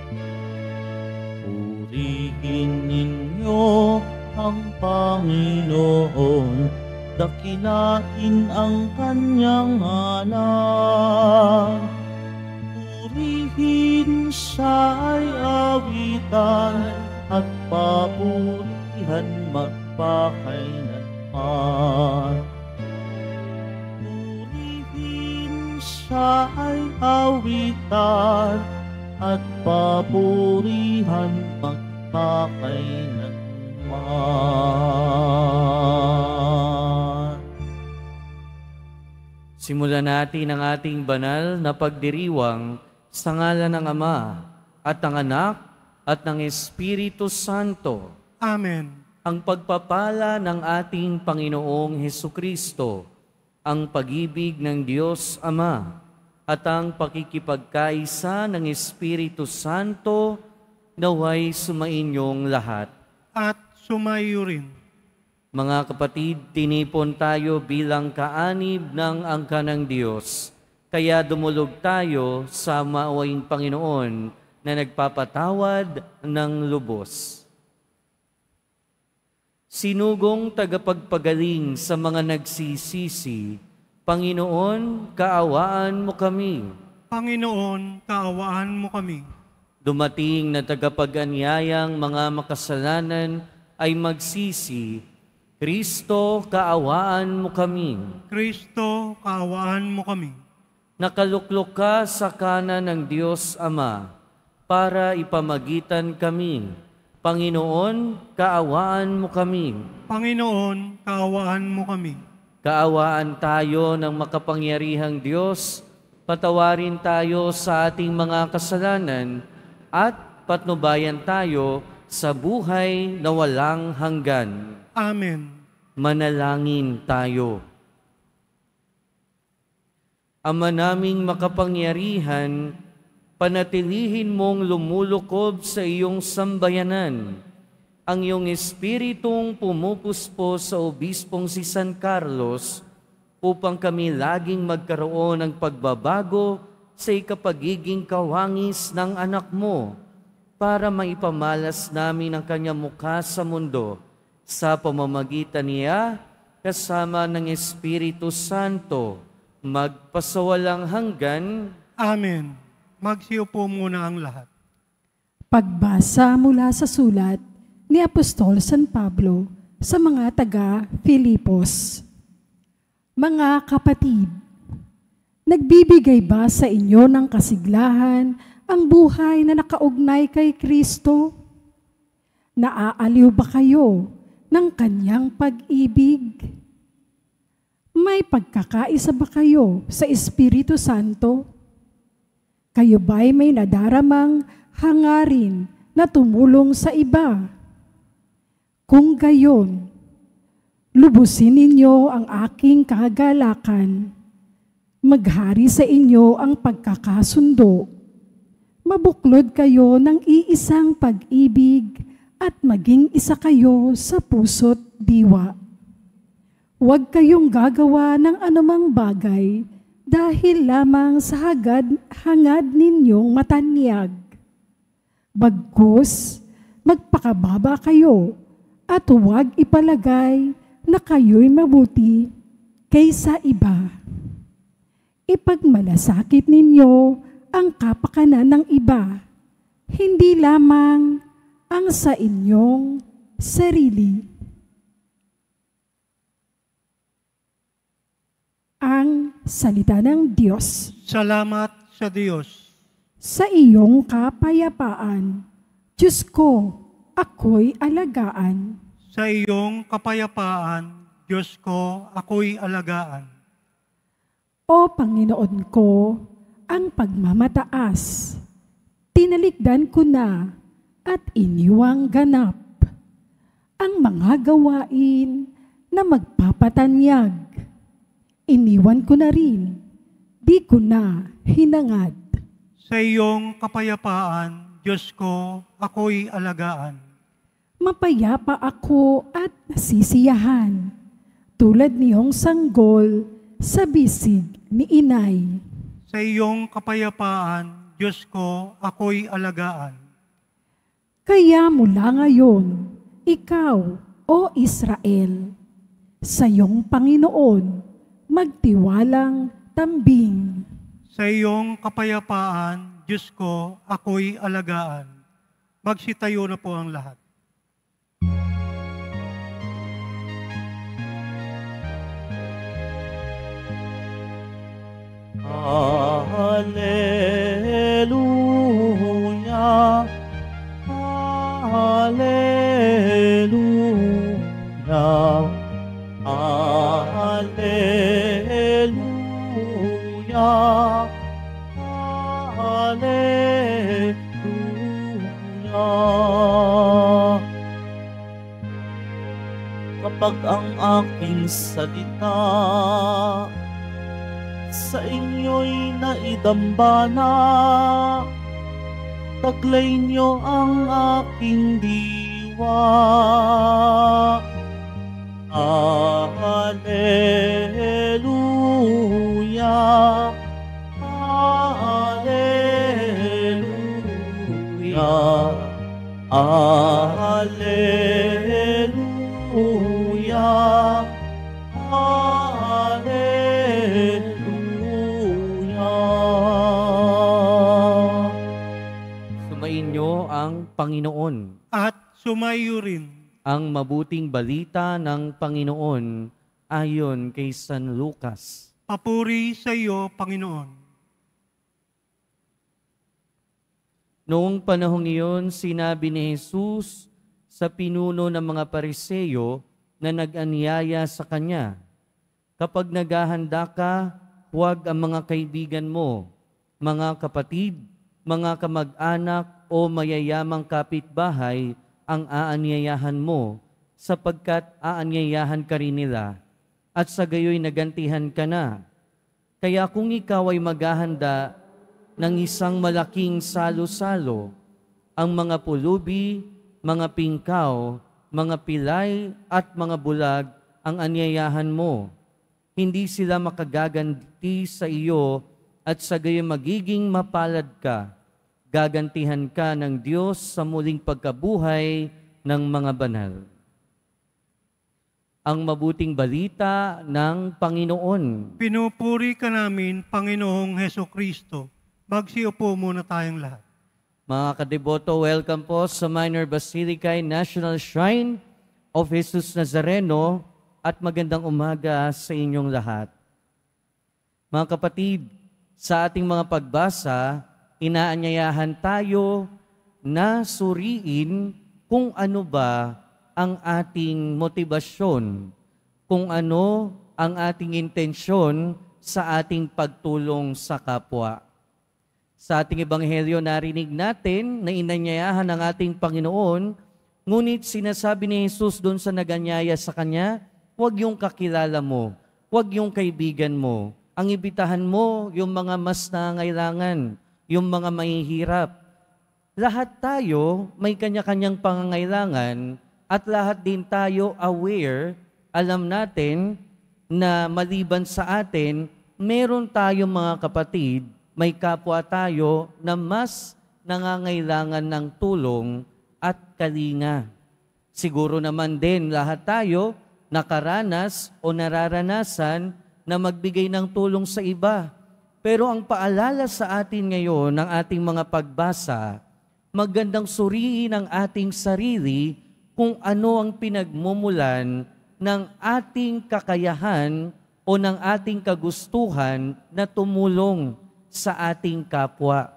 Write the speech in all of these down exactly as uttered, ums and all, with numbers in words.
Purihin ninyo ang Panginoon, dakilain ang kanyang ngalan. Purihin siya ay awitan at papurihan magpakailanman. Purihin siya ay awitan at papurihan magpakailanman. Simulan natin ang ating banal na pagdiriwang sa ngalan ng Ama at ng Anak at ng Espiritu Santo. Amen. Ang pagpapala ng ating Panginoong Hesukristo, ang pag-ibig ng Diyos Ama, at ang pakikipagkaisa ng Espiritu Santo naway sumainyong lahat. At sumayo rin. Mga kapatid, tinipon tayo bilang kaanib ng angka ng Diyos. Kaya dumulog tayo sa maawaing Panginoon na nagpapatawad ng lubos. Sinugong tagapagpagaling sa mga nagsisisi, Panginoon, kaawaan mo kami. Panginoon, kaawaan mo kami. Dumating na tagapag-anyayang mga makasalanan ay magsisi, Kristo, kaawaan mo kami. Kristo, kaawaan mo kami. Nakaluklok ka sa kanan ng Diyos Ama para ipamagitan kami. Panginoon, kaawaan mo kami. Panginoon, kaawaan mo kami. Kaawaan tayo ng makapangyarihang Diyos, patawarin tayo sa ating mga kasalanan, at patnubayan tayo sa buhay na walang hanggan. Amen. Manalangin tayo. Ama naming makapangyarihan, panatilihin mong lumulukob sa iyong sambayanan ang iyong Espiritong pumupuspo sa Obispong si San Carlos upang kami laging magkaroon ng pagbabago sa ikapagiging kawangis ng anak mo para maipamalas namin ang kanyang mukha sa mundo sa pamamagitan niya kasama ng Espiritu Santo magpasawalang hanggan. Amen. Magsiupo muna ang lahat. Pagbasa mula sa sulat ni Apostol San Pablo sa mga taga-Filipos. Mga kapatid, nagbibigay ba sa inyo ng kasiglahan ang buhay na nakaugnay kay Kristo? Naaaliw ba kayo ng kanyang pag-ibig? May pagkakaisa ba kayo sa Espiritu Santo? Kayo ba'y may nadaramang hangarin na tumulong sa iba? Kung gayon, lubusin ninyo ang aking kagalakan. Maghari sa inyo ang pagkakasundo. Mabuklod kayo ng iisang pag-ibig at maging isa kayo sa puso't diwa. Huwag kayong gagawa ng anumang bagay dahil lamang sa hagad, hangad ninyong matanyag. Bagkus, magpakababa kayo at huwag ipalagay na kayo'y mabuti kaysa iba. Ipagmalasakit ninyo ang kapakanan ng iba, hindi lamang ang sa inyong sarili. Ang salita ng Diyos. Salamat sa Diyos. Sa iyong kapayapaan, Diyos ko, ako'y alagaan. Sa iyong kapayapaan, Diyos ko, ako'y alagaan. O Panginoon ko, ang pagmamataas, tinalikdan ko na at iniwang ganap ang mga gawain na magpapatanyag. Iniwan ko na rin, di ko na hinangad. Sa iyong kapayapaan, Diyos ko, ako'y alagaan. Mapayapa ako at nasisiyahan, tulad niyong sanggol sa bisig ni inay. Sa iyong kapayapaan, Diyos ko, ako'y alagaan. Kaya mula ngayon, ikaw, O Israel, sa iyong Panginoon, magtiwalang tambing. Sa iyong kapayapaan, Diyos ko, ako'y alagaan. Magsitayo na po ang lahat. Hallelujah, Hallelujah, Hallelujah, Hallelujah. Kapag ang aking salita sa inyo'y naidambana, taglay niyo ang aking diwa. Hallelujah, Hallelujah, Hallelujah, Hallelujah. Sumainyo ang Panginoon. At sumayo rin Ang mabuting balita ng Panginoon ayon kay San Lucas. papuri sa iyo, Panginoon. Noong panahong iyon, sinabi ni Jesus sa pinuno ng mga Pariseyo na nag-anyaya sa kanya, "Kapag naghahanda ka, huwag ang mga kaibigan mo, mga kapatid, mga kamag-anak o mayayamang kapitbahay ang aanyayahan mo, sapagkat aanyayahan ka rin nila, at sa gayoy nagantihan ka na. Kaya kung ikaw ay maghahanda ng isang malaking salo-salo, ang mga pulubi, mga pingkaw, mga pilay at mga bulag ang anyayahan mo. Hindi sila makagaganti sa iyo at sa gayoy magiging mapalad ka. Gagantihan ka ng Diyos sa muling pagkabuhay ng mga banal." Ang mabuting balita ng Panginoon. Pinupuri ka namin, Panginoong Heso Kristo. Magsiupo muna tayong lahat. Mga kadeboto, welcome po sa Minor Basilica National Shrine of Jesus Nazareno at magandang umaga sa inyong lahat. Mga kapatid, sa ating mga pagbasa, inaanyayahan tayo na suriin kung ano ba ang ating motibasyon, kung ano ang ating intensyon sa ating pagtulong sa kapwa. Sa ating ebanghelyo, narinig natin na inanyayahan ng ating Panginoon, ngunit sinasabi ni Jesus doon sa naganyaya sa Kanya, huwag yung kakilala mo, huwag yung kaibigan mo. Ang ibitahan mo yung mga mas nangangailangan, yung mga mahihirap. Lahat tayo may kanya-kanyang pangangailangan at lahat din tayo aware, alam natin na maliban sa atin, meron tayong mga kapatid, may kapwa tayo na mas nangangailangan ng tulong at kalinga. Siguro naman din lahat tayo nakaranas o nararanasan na magbigay ng tulong sa iba. Pero ang paalala sa atin ngayon ng ating mga pagbasa, magandang suriin ang ating sarili kung ano ang pinagmumulan ng ating kakayahan o ng ating kagustuhan na tumulong sa ating kapwa.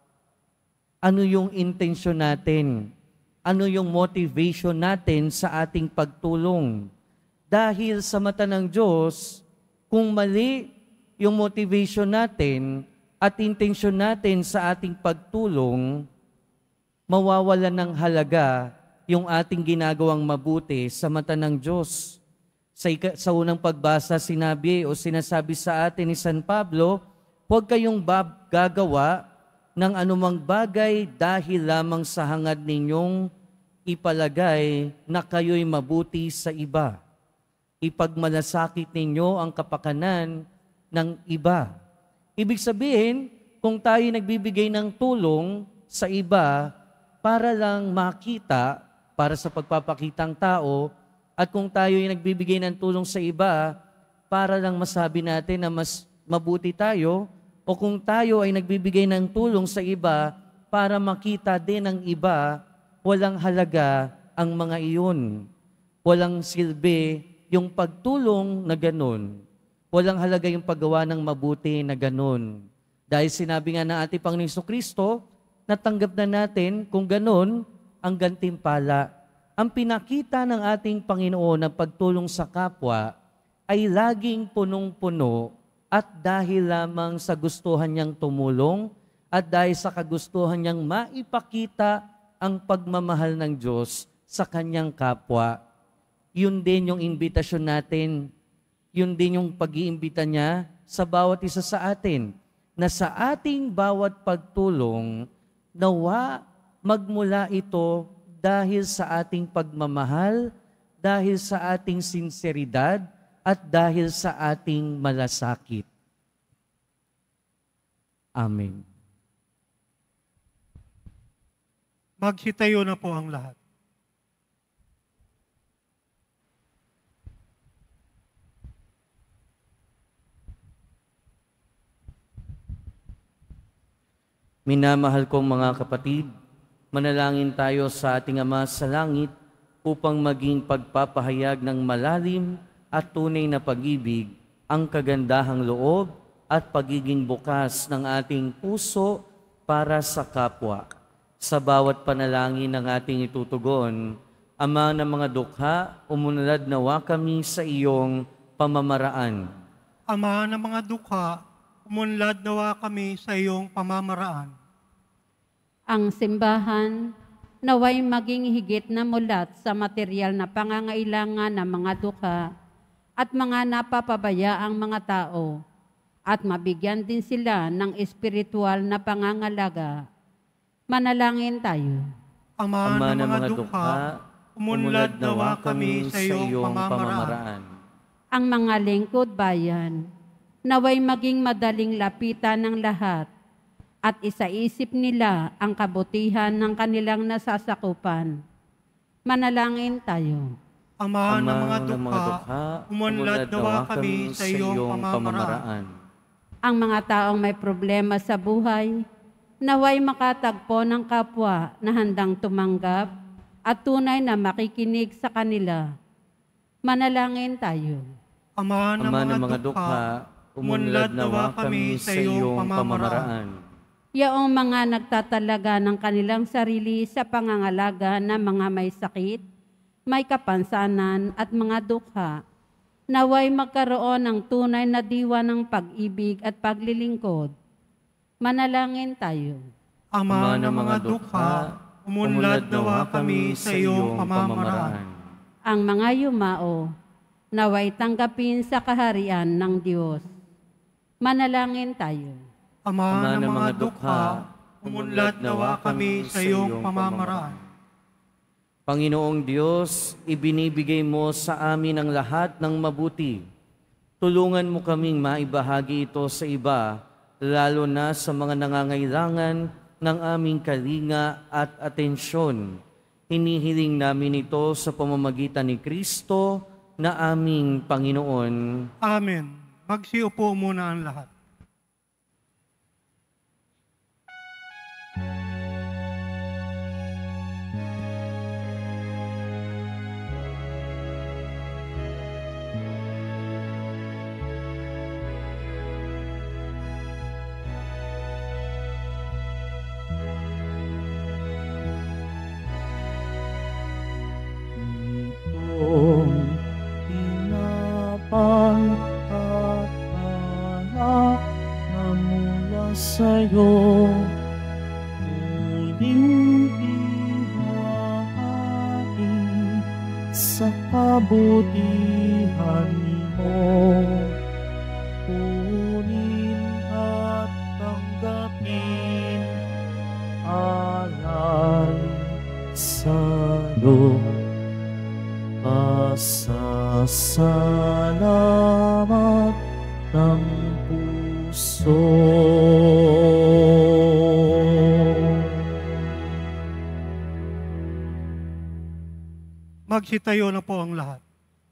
Ano yung intensyon natin? Ano yung motivation natin sa ating pagtulong? Dahil sa mata ng Diyos, kung mali yung motivation natin at intensyon natin sa ating pagtulong, mawawalan ng halaga yung ating ginagawang mabuti sa mata ng Diyos. Sa, sa unang pagbasa, sinabi o sinasabi sa atin ni San Pablo, huwag kayong bab gagawa ng anumang bagay dahil lamang sa hangad ninyong ipalagay na kayo'y mabuti sa iba. Ipagmalasakit ninyo ang kapakanan ng iba. Ibig sabihin, kung tayo nagbibigay ng tulong sa iba para lang makita, para sa pagpapakitang tao, at kung tayo ay nagbibigay ng tulong sa iba para lang masabi natin na mas mabuti tayo, o kung tayo ay nagbibigay ng tulong sa iba para makita din ng iba, walang halaga ang mga iyon. Walang silbi yung pagtulong na ganun. Walang halaga yung paggawa ng mabuti na ganun. Dahil sinabi nga ng ating Panginoong Jesucristo, natanggap na natin kung ganun ang gantimpala. Ang pinakita ng ating Panginoon na pagtulong sa kapwa ay laging punong-puno at dahil lamang sa gustuhan niyang tumulong at dahil sa kagustuhan niyang maipakita ang pagmamahal ng Diyos sa kanyang kapwa. Yun din yung imbitasyon natin. Yun din yung pag-iimbita niya sa bawat isa sa atin, na sa ating bawat pagtulong, nawa magmula ito dahil sa ating pagmamahal, dahil sa ating sinseridad, at dahil sa ating malasakit. Amen. Magsitayo na po ang lahat. Minamahal kong mga kapatid, manalangin tayo sa ating Ama sa langit upang maging pagpapahayag ng malalim at tunay na pag-ibig ang kagandahang loob at pagiging bukas ng ating puso para sa kapwa. Sa bawat panalangin ng ating itutugon, Ama ng mga dukha, umunlad nawa kami sa iyong pamamaraan. Ama ng mga dukha, umunlad nawa kami sa iyong pamamaraan. Ang simbahan naway maging higit na mulat sa material na pangangailangan ng mga dukha at mga napapabayaang mga tao at mabigyan din sila ng espiritual na pangangalaga. Manalangin tayo. Ama, Ama ng mga dukha, umunlad nawa kami sa iyong pamamaraan. Ang mga lingkod bayan naway maging madaling lapitan ng lahat at isaisip nila ang kabutihan ng kanilang nasasakupan. Manalangin tayo. Ama, Ama ng mga ng dukha, mga dukha, umunlad nawa kami sa iyong pamamaraan. Ang mga taong may problema sa buhay, naway makatagpo ng kapwa na handang tumanggap at tunay na makikinig sa kanila. Manalangin tayo. Ama, ng Ama mga ng mga dukha, dukha, umunlad nawa kami sa iyong pamamaraan. Yaong mga nagtatalaga ng kanilang sarili sa pangangalaga ng mga may sakit, may kapansanan at mga dukha, naway magkaroon ng tunay na diwa ng pag-ibig at paglilingkod. Manalangin tayo. Ama, ng mga dukha, umunlad nawa kami sa iyong pamamaraan. Ang mga yumao, naway tanggapin sa kaharian ng Diyos. Manalangin tayo. Ama, ng mga dukha, umunlad nawa kami sa iyong pamamaraan. Panginoong Diyos, ibinibigay mo sa amin ang lahat ng mabuti. Tulungan mo kaming maibahagi ito sa iba, lalo na sa mga nangangailangan ng aming kalinga at atensyon. Hinihiling namin ito sa pamamagitan ni Kristo na aming Panginoon. Amen. Magsiupo muna ang lahat. Itong pinapagkakala na mula sa'yo, muling ihahain sa kabutihan mo. Kunin at tanggapin alay sa'yo. Pasasalamat ng puso. Magsitayo na po ang lahat.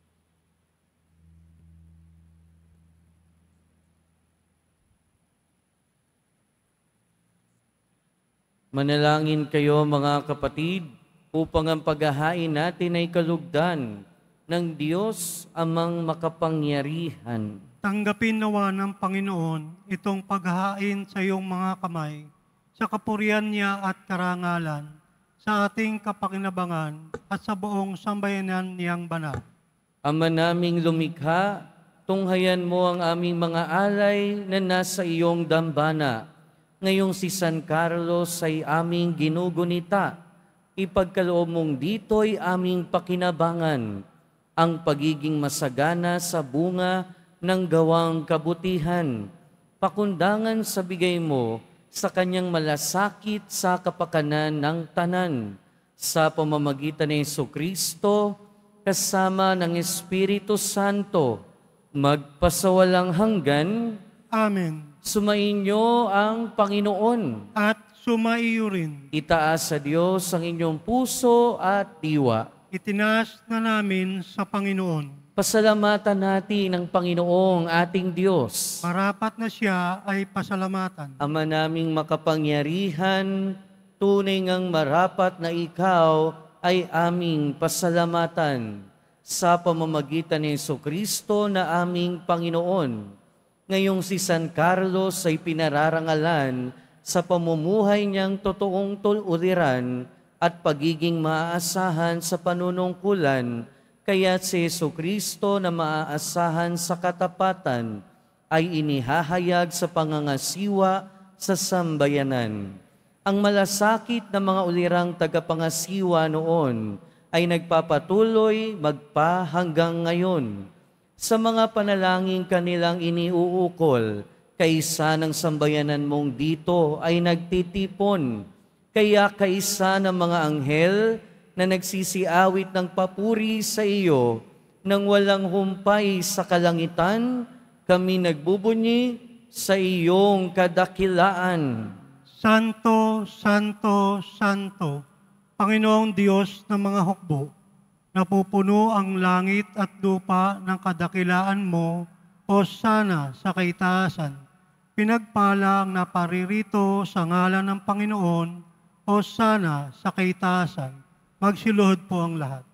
Manalangin kayo mga kapatid upang ang paghahain natin ay kalugdan ng Diyos amang makapangyarihan. Tanggapin nawa ng Panginoon itong paghahain sa iyong mga kamay, sa kapurihan niya at karangalan, sa ating kapakinabangan at sa buong sambayanan niyang banal. Ama naming lumikha, tunghayan mo ang aming mga alay na nasa iyong dambana. Ngayong si San Carlos ay aming ginugunita. Ipagkaloob mong dito'y aming pakinabangan ang pagiging masagana sa bunga ng gawang kabutihan. Pakundangan sa bigay mo sa kanyang malasakit sa kapakanan ng tanan. Sa pamamagitan ng Jesucristo, kasama ng Espiritu Santo, magpasawalang hanggan. Amen. Sumainyo ang Panginoon. At sumaiyo rin. Itaas sa Diyos ang inyong puso at diwa. Itinaas na namin sa Panginoon. Pasalamatan natin ang Panginoong ating Diyos. Marapat na siya ay pasalamatan. Ama naming makapangyarihan, tunay ngang marapat na ikaw ay aming pasalamatan sa pamamagitan ni Jesucristo na aming Panginoon. Ngayong si San Carlos ay pinararangalan sa pamumuhay niyang totoong tululiran at pagiging maaasahan sa panunungkulan, kaya si Jesucristo na maaasahan sa katapatan ay inihahayag sa pangangasiwa sa sambayanan. Ang malasakit na mga ulirang tagapangasiwa noon ay nagpapatuloy magpa hanggang ngayon. Sa mga panalangin kanilang iniuukol, kaisa ng sambayanan mong dito ay nagtitipon. Kaya kaisa ng mga anghel na nagsisiawit ng papuri sa iyo, nang walang humpay sa kalangitan, kami nagbubunyi sa iyong kadakilaan. Santo, Santo, Santo, Panginoong Diyos ng mga hukbo, napupuno ang langit at lupa ng kadakilaan mo, o sana sa kaitaasan. Pinagpala ang naparirito sa ngalan ng Panginoon, o sana sa kaitaasan. Magsiluhod po ang lahat.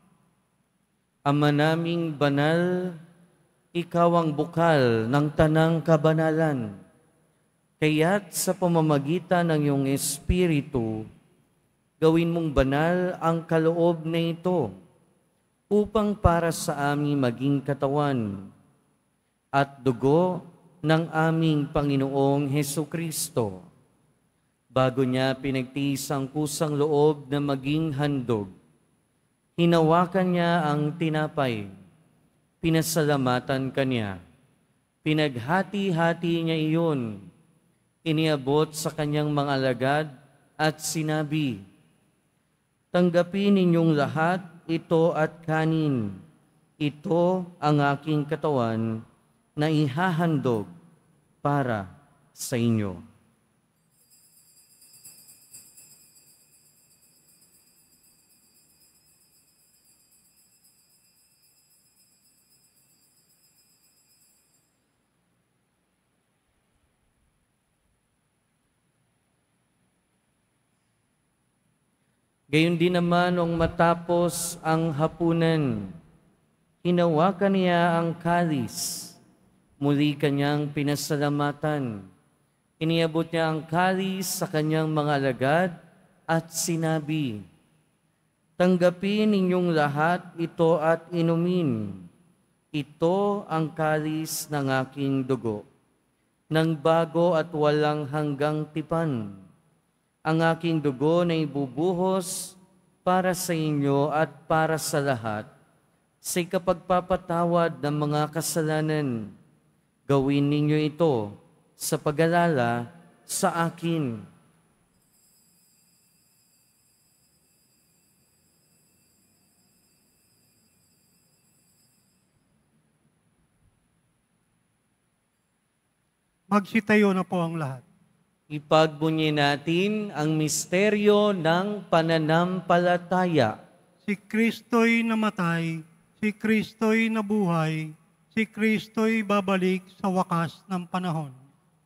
Ama naming banal, ikaw ang bukal ng tanang kabanalan. Kaya't sa pamamagitan ng iyong Espiritu, gawin mong banal ang kaloob na ito, upang para sa aming maging katawan at dugo ng aming Panginoong Hesukristo. Bago niya pinagtiis ang kusang loob na maging handog, hinawakan niya ang tinapay, pinasalamatan kanya, pinaghati-hati niya iyon, iniabot sa kanyang mga alagad at sinabi, "Tanggapin ninyong lahat ito at kanin. Ito ang aking katawan na ihahandog para sa inyo." Gayon din naman nung matapos ang hapunan, hinawakan niya ang kalis. Muli kanyang pinasalamatan. Iniabot niya ang kalis sa kanyang mga alagad at sinabi, "Tanggapin ninyong lahat ito at inumin. Ito ang kalis ng aking dugo, ng bago at walang hanggang tipan. Ang aking dugo na ibubuhos para sa inyo at para sa lahat, sa ikapagpapatawad ng mga kasalanan. Gawin ninyo ito sa pag-alala sa akin." Magsitayo na po ang lahat. Ipagbunyi natin ang misteryo ng pananampalataya. Si Kristo'y namatay, si Kristo'y nabuhay, si Kristo'y babalik sa wakas ng panahon.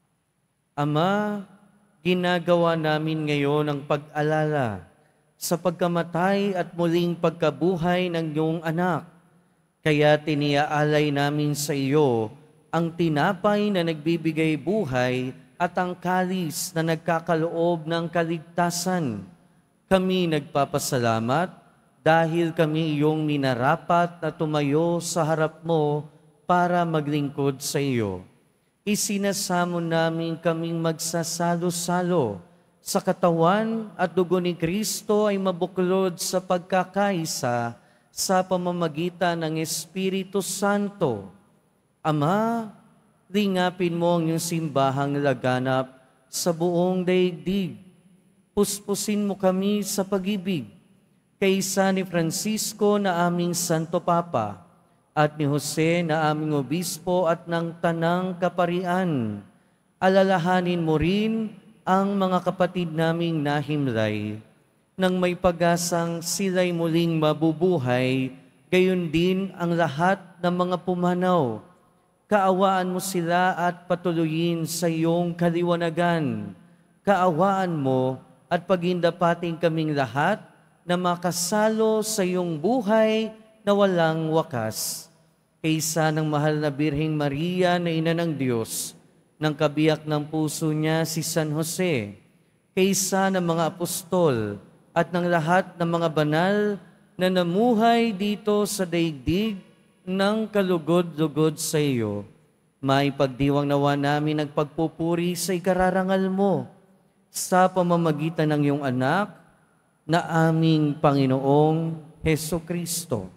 Ama, ginagawa namin ngayon ang pag-alala sa pagkamatay at muling pagkabuhay ng iyong anak. Kaya tiniaalay namin sa iyo ang tinapay na nagbibigay buhay at ang kalis na nagkakaloob ng kaligtasan. Kami nagpapasalamat dahil kami iyong minarapat na tumayo sa harap mo para maglingkod sa iyo. Isinasamo namin kaming magsasalo-salo sa katawan at dugo ni Kristo ay mabuklod sa pagkakaisa sa pamamagitan ng Espiritu Santo. Ama, lingapin mo ang iyong simbahang laganap sa buong daigdig. Puspusin mo kami sa pag-ibig kaysa ni Francisco na aming Santo Papa at ni Jose na aming Obispo at ng Tanang Kaparian. Alalahanin mo rin ang mga kapatid naming nahimlay nang may pag-asang sila'y muling mabubuhay, gayon din ang lahat ng mga pumanaw. Kaawaan mo sila at patuloyin sa iyong kaliwanagan. Kaawaan mo at pagindapating kaming lahat na makasalo sa iyong buhay na walang wakas. Kaysa ng mahal na Birheng Maria na Ina ng Diyos, ng kabiyak ng puso niya si San Jose, kaysa ng mga apostol at ng lahat ng mga banal na namuhay dito sa daigdig ng kalugod-lugod sa iyo. May pagdiwang nawa namin ang pagpupuri sa ikararangal mo sa pamamagitan ng iyong anak na aming Panginoong Heso Kristo.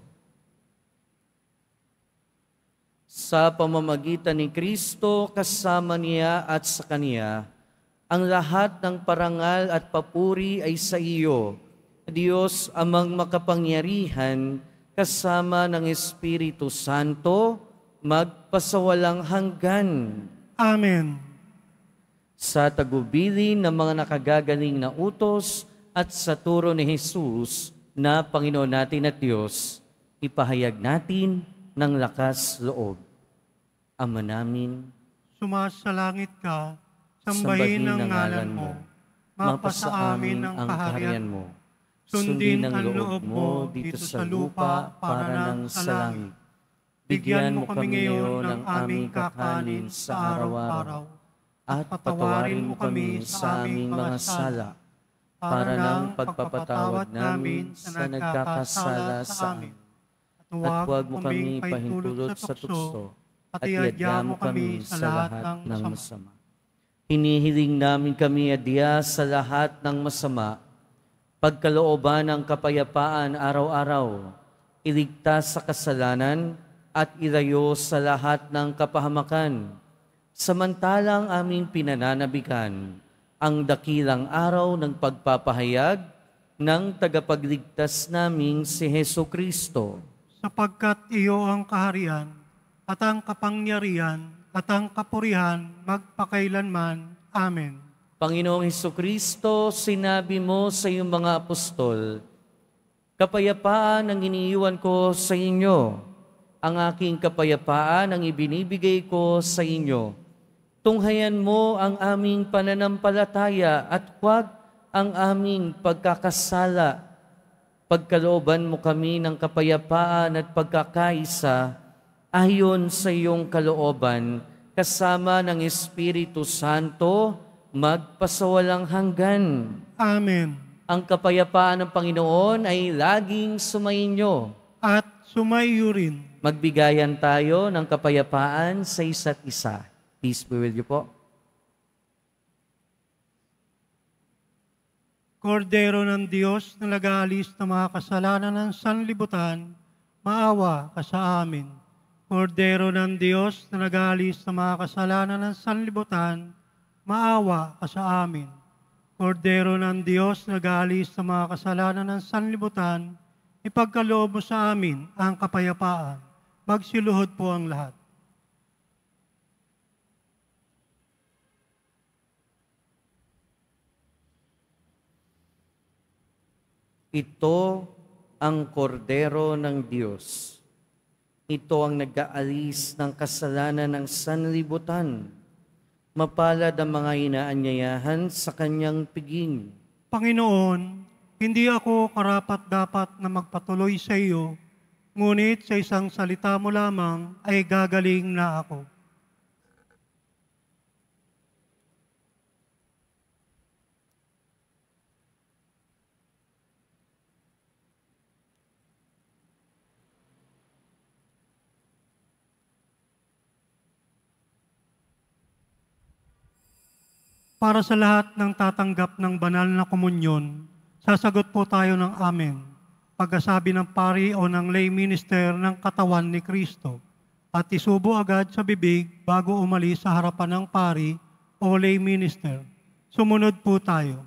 Sa pamamagitan ni Kristo, kasama niya at sa Kaniya, ang lahat ng parangal at papuri ay sa iyo, Diyos amang makapangyarihan, kasama ng Espiritu Santo, magpasawalang hanggan. Amen. Sa tagubilin ng mga nakagagaling na utos at sa turo ni Jesus na Panginoon natin at Diyos, ipahayag natin ng lakas loob. Ama namin, Sumasalangit ka, sambahin ang ngalan mo, mapasa amin ang kaharian mo. Sundin ang loob mo dito sa lupa para ng sa langit. Bigyan mo kami ngayon ng aming kakanin sa araw-araw at patawarin mo kami sa aming mga sala para ng pagpapatawad namin sa nagkakasala sa amin. At huwag mo kami pahintulot sa tukso at iadya mo kami sa lahat ng masama. Hinihiling namin kami adya sa lahat ng masama, pagkalooban ng kapayapaan araw-araw, iligtas sa kasalanan at ilayo sa lahat ng kapahamakan. Samantalang aming pinananabikan ang dakilang araw ng pagpapahayag ng tagapagligtas naming si Heso Kristo. Sapagkat iyo ang kaharian at ang kapangyarihan at ang kapurihan magpakailanman. Amen. Panginoong Hesukristo, sinabi mo sa iyong mga apostol, kapayapaan ang iniiwan ko sa inyo, ang aking kapayapaan ang ibinibigay ko sa inyo. Tunghayan mo ang aming pananampalataya at huwag ang aming pagkakasala. Pagkalooban mo kami ng kapayapaan at pagkakaisa ayon sa iyong kalooban, kasama ng Espiritu Santo, magpasawalang hanggan. Amen. Ang kapayapaan ng Panginoon ay laging sumainyo. At sumaiyo rin. Magbigayan tayo ng kapayapaan sa isa't isa. Peace be with you po. Kordero ng Diyos na nag-aalis ng mga kasalanan ng sanlibutan, maawa ka sa amin. Kordero ng Diyos na nag-aalis ng mga kasalanan ng sanlibutan, maawa ka sa amin. Kordero ng Diyos na nag-aalis ng mga kasalanan ng sanlibutan, ipagkaloob mo sa amin ang kapayapaan. Magsiluhod po ang lahat. Ito ang kordero ng Diyos. Ito ang nag-aalis ng kasalanan ng sanlibutan. Mapalad ang mga inaanyayahan sa kanyang piging. Panginoon, hindi ako karapat-dapat na magpatuloy sa iyo, ngunit sa isang salita mo lamang ay gagaling na ako. Para sa lahat ng tatanggap ng banal na komunyon, sasagot po tayo ng amen. Pagkasabi ng pari o ng lay minister ng katawan ni Kristo at isubo agad sa bibig bago umalis sa harapan ng pari o lay minister. Sumunod po tayo.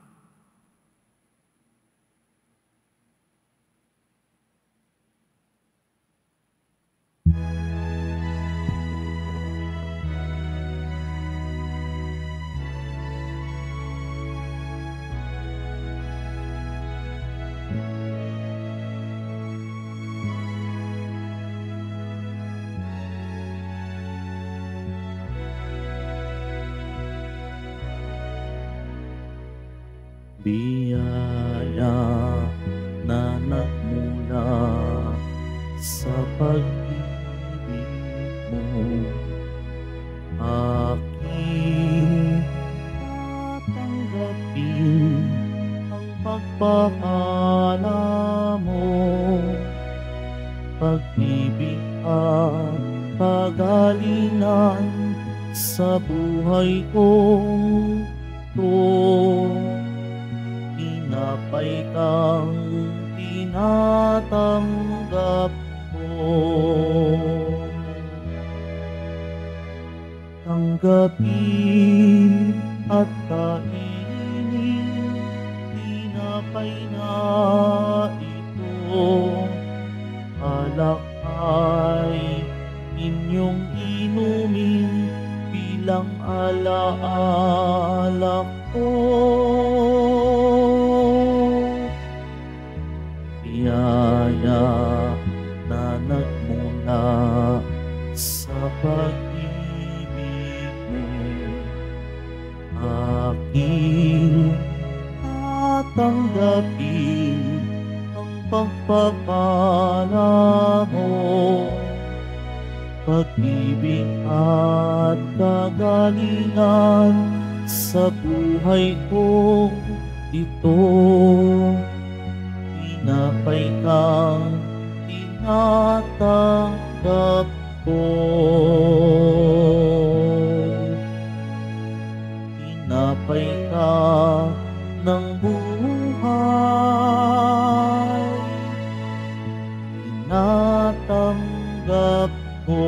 Biyaya na nagmula sa pag-ibig mo, aking tatanggapin ang pagpapala mo, pag-ibig at kagalingan sa buhay kong ito. Tinapay kang tinatanggap ko. Tanggapin at kainin, tinapay na ito. Alak ay inyong inumin bilang alaala ko. Biyaya na nagmula sa pag-ibig mo, aking tatanggapin ang pagpapala mo, pag-ibig at kagalingan sa buhay ko ito. Tinapay kang tinatanggap ko. Tinapay ka ng buhay, tinatanggap ko.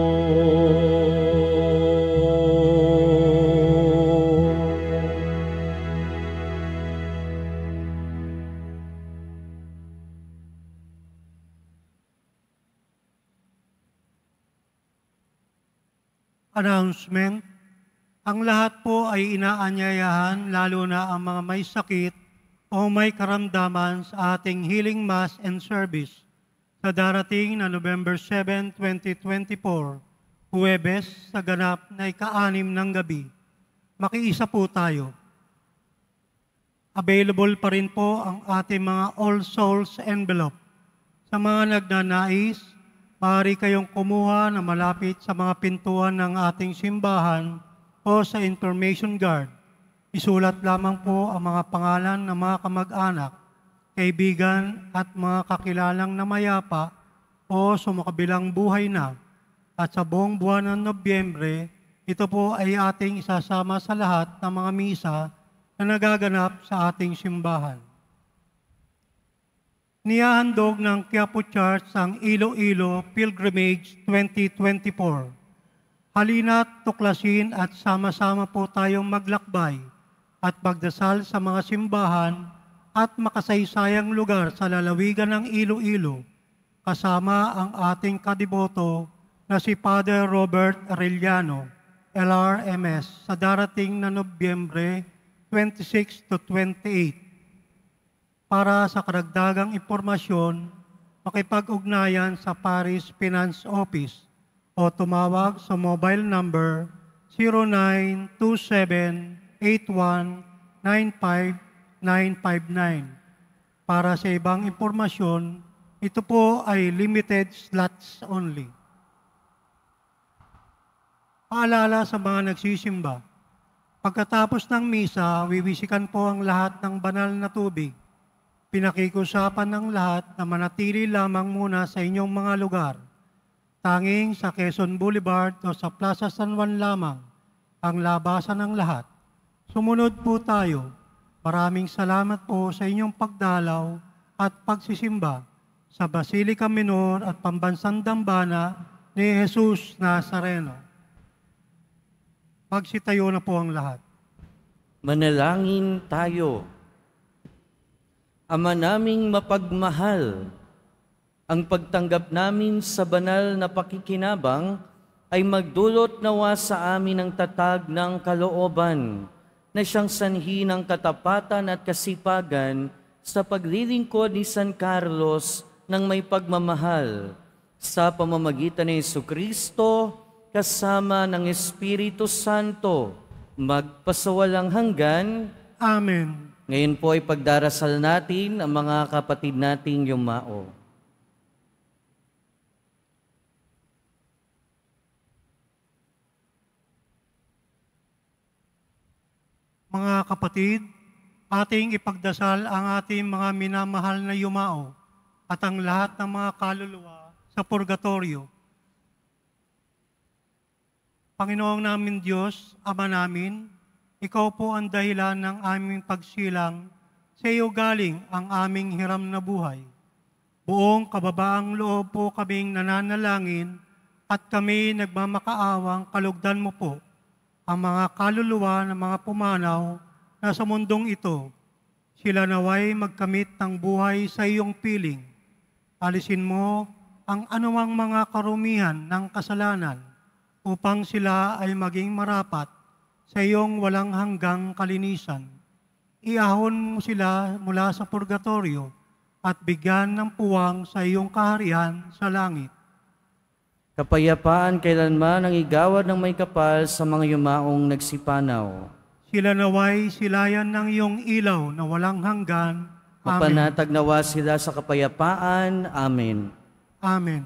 Announcement. Ang lahat po ay inaanyayahan, lalo na ang mga may sakit o may karamdaman sa ating healing mass and service sa darating na November seventh, twenty twenty-four, Huwebes sa ganap na ika-anim ng gabi. Makiisa po tayo. Available pa rin po ang ating mga All Souls envelope. Sa mga nagnanais, maaari kayong kumuha na malapit sa mga pintuan ng ating simbahan o sa information guard. Isulat lamang po ang mga pangalan ng mga kamag-anak, kaibigan at mga kakilalang namayapa o sumakabilang buhay na. At sa buong buwan ng Nobyembre, ito po ay ating isasama sa lahat ng mga misa na nagaganap sa ating simbahan. Nihahandog ng Quiapo Church ang Iloilo Pilgrimage twenty twenty-four. Halina't tuklasin at sama-sama po tayong maglakbay at magdasal sa mga simbahan at makasaysayang lugar sa lalawigan ng Iloilo, kasama ang ating kadiboto na si Father Robert Arellano, L R M S, sa darating na Nobyembre twenty-six to twenty-eight. Para sa karagdagang impormasyon, makipag-ugnayan sa Parish Finance Office o tumawag sa mobile number zero nine two seven eight one nine five nine five nine. Para sa ibang impormasyon, ito po ay limited slots only. Paalala sa mga nagsisimba, pagkatapos ng misa, wiwisikan po ang lahat ng banal na tubig. Pinakikiusapan ng lahat na manatili lamang muna sa inyong mga lugar. Tanging sa Quezon Boulevard o sa Plaza San Juan lamang ang labasan ng lahat. Sumunod po tayo. Maraming salamat po sa inyong pagdalaw at pagsisimba sa Basilica Minor at Pambansang Dambana ni Jesus Nazareno. Magsitayo na po ang lahat. Manalangin tayo. Ama naming mapagmahal, ang pagtanggap namin sa banal na pakikinabang ay magdulot nawa sa amin ng tatag ng kalooban na siyang sanhi ng katapatan at kasipagan sa paglilingkod ni San Carlos ng may pagmamahal sa pamamagitan ni Jesucristo kasama ng Espiritu Santo magpasawalang hanggan. Amen. Ngayon po ay pagdarasal natin ang mga kapatid nating yumao. Mga kapatid, ating ipagdasal ang ating mga minamahal na yumao at ang lahat ng mga kaluluwa sa purgatorio. Panginoong namin Diyos, Ama namin, Ikaw po ang dahilan ng aming pagsilang, sa iyo galing ang aming hiram na buhay. Buong kababaang loob po kaming nananalangin at kami nagmamakaawang kalugdan mo po ang mga kaluluwa ng mga pumanaw na sa mundong ito. Sila naway magkamit ng buhay sa iyong piling. Alisin mo ang anumang mga karumihan ng kasalanan upang sila ay maging marapat sa iyong walang hanggang kalinisan. Iahon mo sila mula sa purgatorio at bigyan ng puwang sa iyong kaharian sa langit. Kapayapaan kailanman ang igawad ng may kapal sa mga yumaong nagsipanaw. Sila naway silayan ng iyong ilaw na walang hanggan. Amen. Mapanatag nawa sila sa kapayapaan. Amen. Amen.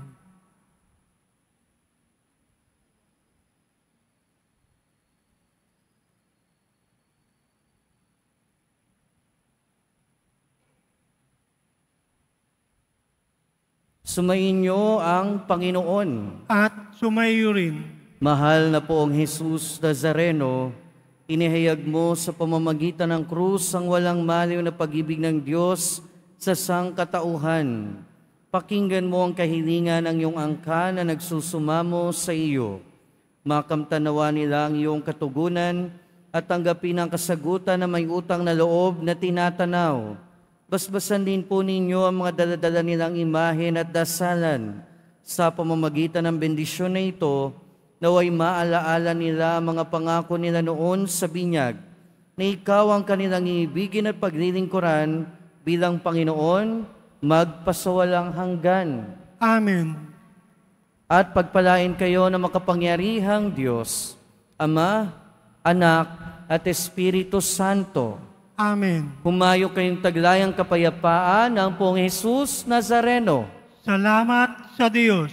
Sumainyo ang Panginoon. At sumayo rin. Mahal na poong Jesus Nazareno, inihayag mo sa pamamagitan ng krus ang walang maliw na pag-ibig ng Diyos sa sangkatauhan. Pakinggan mo ang kahilingan ng iyong angkan na nagsusumamo sa iyo. Makamtanawa nila ang iyong katugunan at tanggapin ang kasagutan na may utang na loob na tinatanaw. Basbasan din po ninyo ang mga daladala nilang imahen at dasalan. Sa pamamagitan ng bendisyon na ito, naway maalaala nila ang mga pangako nila noon sa binyag, na ikaw ang kanilang iibigin at paglilingkuran bilang Panginoon, magpasawalang hanggan. Amen. At pagpalain kayo ng makapangyarihang Diyos, Ama, Anak, at Espiritu Santo. Amen. Humayo kayong taglayang kapayapaan ng poong Jesus Nazareno. Salamat sa Diyos.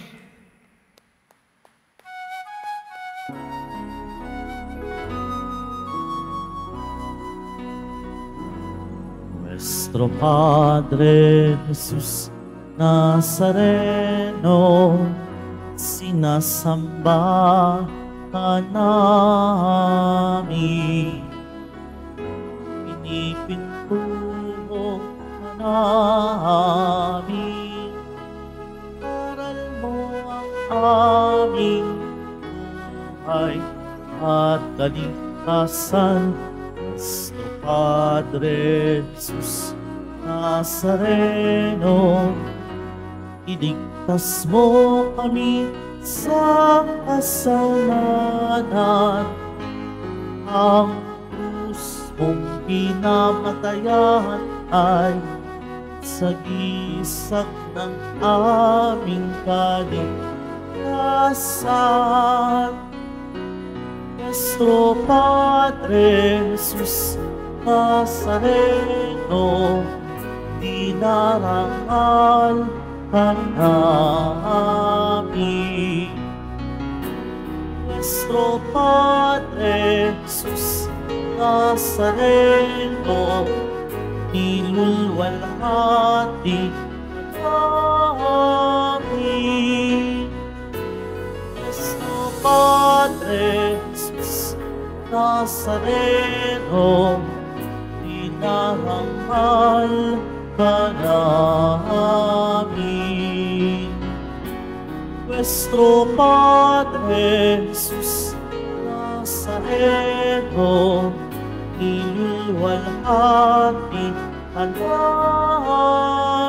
Nuestro Padre Jesus Nazareno, sinasamba ka namin. Pinipintuho ka namin. Aral mo ang aming buhay at kaligtasan. Nuestro Padre Jesus Nazareno, iligtas mo kami sa kasalanan. Ang krus mong pinamatayan ay sagisag ng aming kaligtasan. Nuestro Padre Jesus Nazareno, dinarangal ka namin. Nuestro Padre Jesus Nazareno, nilulwalhati namin. Nuestro Padre Jesus Nazareno, dinarangal ka namin. Nuestro Padre Jesus Nazareno, nilulwalhati ka namin.